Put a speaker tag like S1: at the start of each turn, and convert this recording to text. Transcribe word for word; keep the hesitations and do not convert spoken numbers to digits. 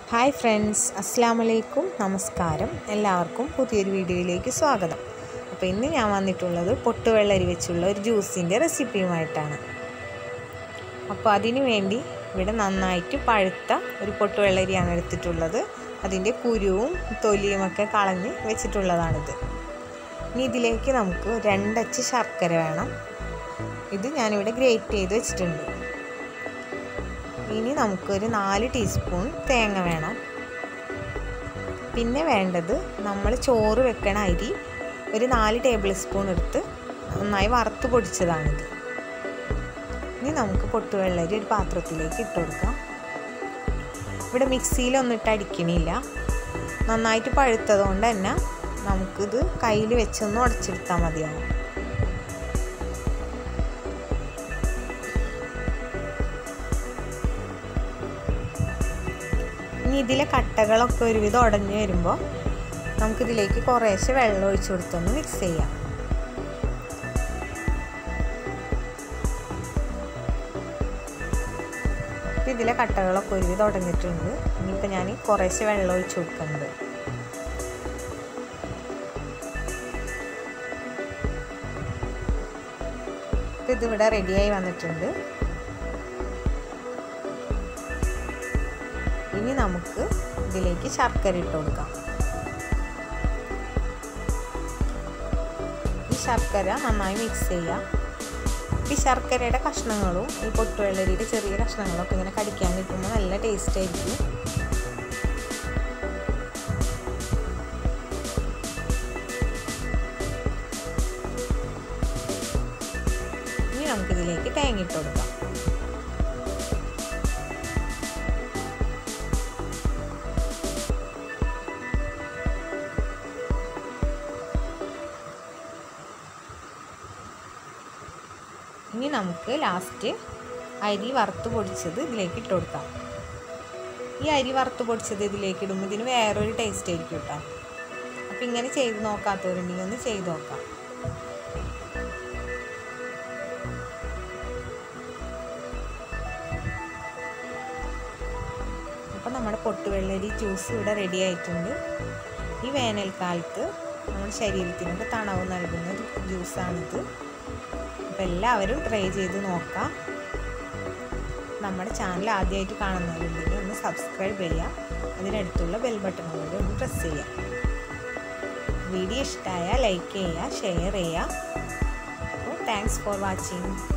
S1: Hi friends, അസ്സലാമു അലൈക്കും. നമസ്കാരം. എല്ലാവർക്കും പുതിയൊരു വീഡിയോയിലേക്ക് സ്വാഗതം. അപ്പോൾ ഇന്ന് ഞാൻ വന്നിട്ടുള്ളത് പൊട്ടുവെള്ളരി വെച്ചുള്ള ഒരു ജ്യൂസിൻ്റെ റെസിപ്പിയുമായിട്ടാണ്. അപ്പോൾ അതിനു വേണ്ടി ഇവിടെ നന്നായിട്ട് പഴുത്ത ഒരു പൊട്ടുവെള്ളരിയാണ് എടുത്തിട്ടുള്ളത്. അതിൻ്റെ കുരുവും തൊലിയുമൊക്കെ കളഞ്ഞ് വെച്ചിട്ടുള്ളതാണിത്. ഇനി ഇതിലേക്ക് നമുക്ക് രണ്ടച്ച് ശർക്കര വേണം. ഇത് ഞാനിവിടെ ഗ്രേറ്റ് ചെയ്ത് വെച്ചിട്ടുണ്ട്. ഇനി നമുക്കൊരു നാല് ടീസ്പൂൺ തേങ്ങ വേണം. പിന്നെ വേണ്ടത് നമ്മൾ ചോറ് വെക്കണ അരി ഒരു നാല് ടേബിൾ സ്പൂൺ എടുത്ത് നന്നായി വറുത്ത് പൊടിച്ചതാണിത്. ഇനി നമുക്ക് പൊട്ടുവെള്ളരി ഒരു പാത്രത്തിലേക്ക് ഇട്ട് കൊടുക്കാം. ഇവിടെ മിക്സിയിലൊന്നും ഇട്ട് അടിക്കണില്ല. നന്നായിട്ട് പഴുത്തത് കൊണ്ട് തന്നെ നമുക്കിത് കയ്യിൽ വെച്ചൊന്ന് ഉടച്ചെടുത്താൽ മതിയാവും. ഇനി ഇതിലെ കട്ടകളൊക്കെ ഒരുവിധം ഉടഞ്ഞു വരുമ്പോൾ നമുക്കിതിലേക്ക് കുറേശ്ശെ വെള്ളം ഒഴിച്ചു കൊടുത്തൊന്ന് മിക്സ് ചെയ്യാം. ഇതിലെ കട്ടകളൊക്കെ ഒരുവിധം ഉടഞ്ഞിട്ടുണ്ട്. ഇനിയിപ്പോൾ ഞാൻ കുറേശ്ശെ വെള്ളം ഒഴിച്ചു കൊടുക്കുന്നുണ്ട്. ഇതിവിടെ റെഡിയായി വന്നിട്ടുണ്ട്. ഇനി നമുക്ക് ഇതിലേക്ക് ശർക്കര ഇട്ട് കൊടുക്കാം. ഈ ശർക്കര നന്നായി മിക്സ് ചെയ്യാം. ഈ ശർക്കരയുടെ കഷ്ണങ്ങളും ഈ പൊട്ടുവെള്ളരിയുടെ ചെറിയ കഷ്ണങ്ങളൊക്കെ ഇങ്ങനെ കടിക്കാൻ കിട്ടുമ്പോൾ നല്ല ടേസ്റ്റ് ആയിരിക്കും. ഇനി നമുക്കിതിലേക്ക് തേങ്ങ ഇട്ട് കൊടുക്കാം. ഇനി നമുക്ക് ലാസ്റ്റ് അരി വറുത്ത് പൊടിച്ചത് ഇതിലേക്ക് ഇട്ട് കൊടുക്കാം. ഈ അരി വറുത്ത് പൊടിച്ചത് ഇതിലേക്ക് ഇടുമ്പോൾ ഇതിന് വേറൊരു ടേസ്റ്റ് ആയിരിക്കും കേട്ടോ. അപ്പം ഇങ്ങനെ ചെയ്ത് നോക്കാത്തവരുണ്ടെങ്കിൽ ഒന്ന് ചെയ്ത് നോക്കാം. അപ്പം നമ്മുടെ പൊട്ടുവെള്ളരി ജ്യൂസ് ഇവിടെ റെഡി ആയിട്ടുണ്ട്. ഈ വേനൽക്കാലത്ത് നമ്മുടെ ശരീരത്തിനൊക്കെ തണവ് നൽകുന്ന ഒരു ജ്യൂസാണിത്. അപ്പോൾ എല്ലാവരും ട്രൈ ചെയ്ത് നോക്കാം. നമ്മുടെ ചാനൽ ആദ്യമായിട്ട് കാണുന്നവരുണ്ടെങ്കിൽ ഒന്ന് സബ്സ്ക്രൈബ് ചെയ്യുക. അതിനടുത്തുള്ള ബെൽ ബട്ടൺ കൂടി ഒന്ന് പ്രസ് ചെയ്യുക. വീഡിയോ ഇഷ്ടമായാൽ ലൈക്ക് ചെയ്യുക, ഷെയർ ചെയ്യുക. അപ്പോൾ താങ്ക്സ് ഫോർ വാച്ചിങ്.